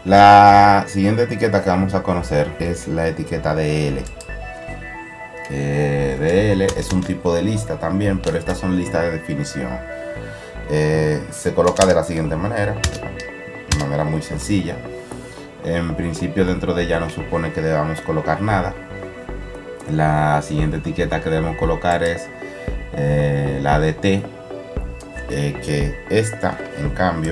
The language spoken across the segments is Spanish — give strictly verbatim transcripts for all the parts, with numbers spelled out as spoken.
La siguiente etiqueta que vamos a conocer es la etiqueta de L. Eh, de L es un tipo de lista también, pero estas son listas de definición. Eh, se coloca de la siguiente manera, de manera muy sencilla. En principio, dentro de ella no supone que debamos colocar nada. La siguiente etiqueta que debemos colocar es eh, la de T, eh, que esta, en cambio,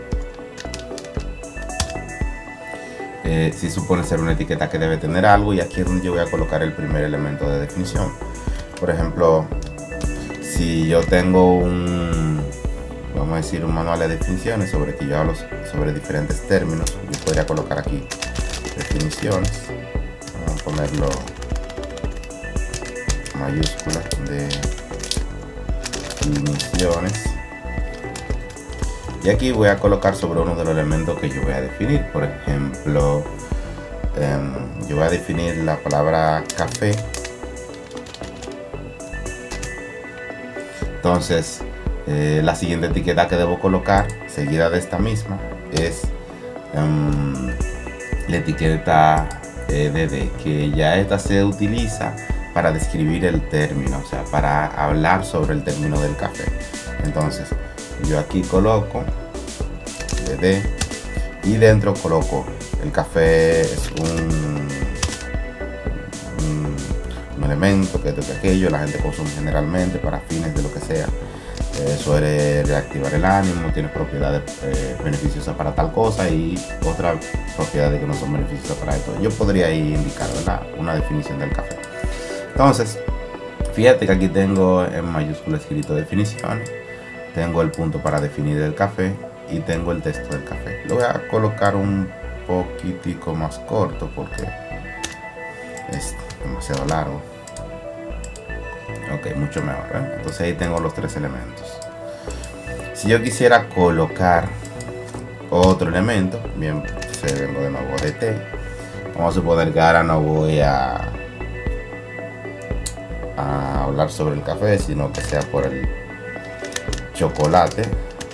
eh, sí supone ser una etiqueta que debe tener algo, y aquí es donde yo voy a colocar el primer elemento de definición. Por ejemplo, si yo tengo un, vamos a decir, un manual de definiciones sobre que yo hablo sobre diferentes términos, yo podría colocar aquí definiciones. Vamos a ponerlo mayúscula de definiciones, y aquí voy a colocar sobre uno de los elementos que yo voy a definir. Por ejemplo, um, yo voy a definir la palabra café. Entonces eh, la siguiente etiqueta que debo colocar seguida de esta misma es um, la etiqueta eh, de D, que ya esta se utiliza para describir el término, o sea, para hablar sobre el término del café. Entonces yo aquí coloco D D y dentro coloco el café es un, un, un elemento que es de aquello, la gente consume generalmente para fines de lo que sea. Eh, suele reactivar el ánimo, tiene propiedades eh, beneficiosas para tal cosa y otras propiedades que no son beneficiosas para esto. Yo podría ahí indicar, ¿verdad?, una definición del café. Entonces, fíjate que aquí tengo en mayúscula escrito definiciones, tengo el punto para definir el café y tengo el texto del café. Lo voy a colocar un poquitico más corto porque es demasiado largo. Ok, mucho mejor, ¿eh? Entonces ahí tengo los tres elementos. Si yo quisiera colocar otro elemento, bien, se vengo de nuevo de T. Vamos a suponer que ahora no voy a a hablar sobre el café, sino que sea por el chocolate.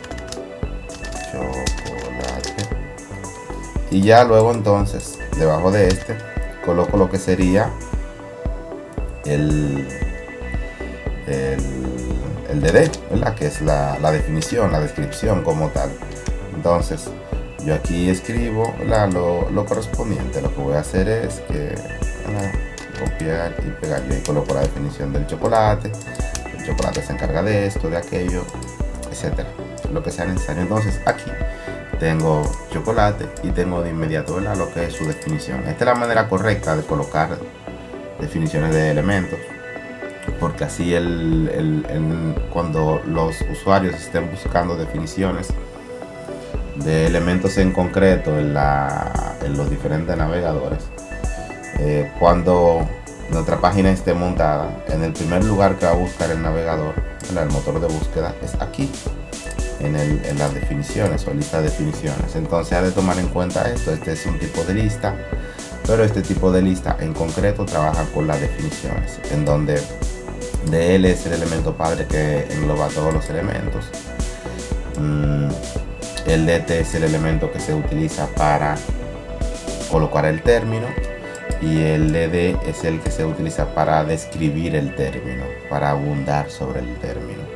Chocolate. Y ya luego entonces, debajo de este, coloco lo que sería el el, el D D, ¿verdad?, que es la, la definición, la descripción como tal. Entonces yo aquí escribo la, lo, lo correspondiente. Lo que voy a hacer es que, ¿verdad?, copiar y pegar. Yo ahí coloco la definición del chocolate. El chocolate se encarga de esto, de aquello, etcétera, lo que sea necesario. Entonces aquí tengo chocolate y tengo de inmediato, ¿verdad?, lo que es su definición. Esta es la manera correcta de colocar definiciones de elementos, porque así el, el, el, cuando los usuarios estén buscando definiciones de elementos en concreto en, la, en los diferentes navegadores, eh, cuando nuestra página esté montada, en el primer lugar que va a buscar el navegador, el motor de búsqueda, es aquí en, el, en las definiciones o lista de definiciones. Entonces hay de tomar en cuenta esto. Este es un tipo de lista, pero este tipo de lista en concreto trabaja con las definiciones, en donde D L es el elemento padre que engloba todos los elementos. Mm, el D T es el elemento que se utiliza para colocar el término, y el D D es el que se utiliza para describir el término, para abundar sobre el término.